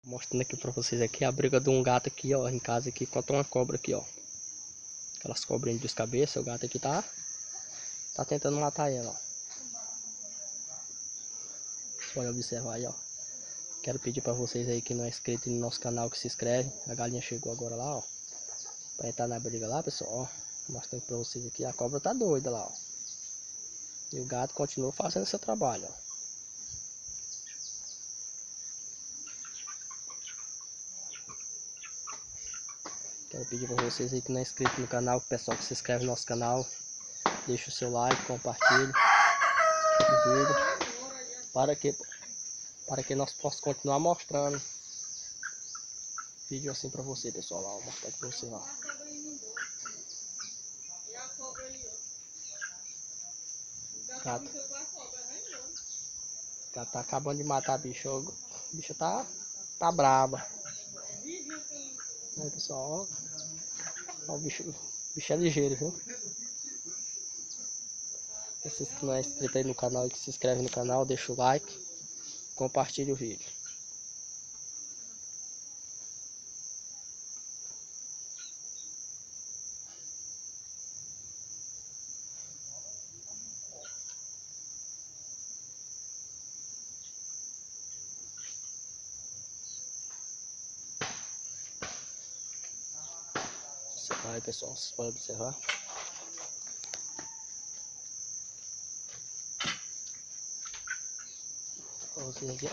Mostrando aqui pra vocês aqui a briga de um gato aqui, ó, em casa aqui contra uma cobra aqui, ó. Aquelas cobrinhas de cabeça, o gato aqui tá tentando matar ela, ó. Só observar aí, ó. Quero pedir pra vocês aí que não é inscrito no nosso canal que se inscreve. A galinha chegou agora lá, ó. Pra entrar na briga lá, pessoal, ó. Mostrando pra vocês aqui, a cobra tá doida lá, ó. E o gato continua fazendo seu trabalho, ó. Quero pedir para vocês aí que não é inscrito no canal, o pessoal que se inscreve no nosso canal, deixa o seu like, compartilhe o vídeo, para que nós possamos continuar mostrando vídeo assim para você, pessoal. Lá, vou mostrar aqui para você lá. Gato tá acabando de matar a bicha, a bicha tá braba. Aí, pessoal, ó, o bicho é ligeiro, viu? Vocês que não é inscrito aí no canal e que se inscreve no canal, deixa o like, compartilhe o vídeo. Aí, pessoal, vocês podem observar. Vocês aqui,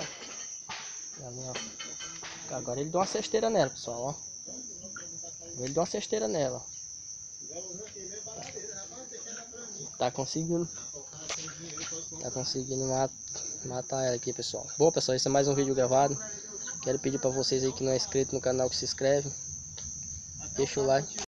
ó. Agora ele deu uma cesteira nela, pessoal, ó. Ele deu uma cesteira nela. Tá conseguindo matar ela aqui, pessoal. Bom, pessoal, esse é mais um vídeo gravado. Quero pedir para vocês aí que não é inscrito no canal que se inscreve. Deixa o like.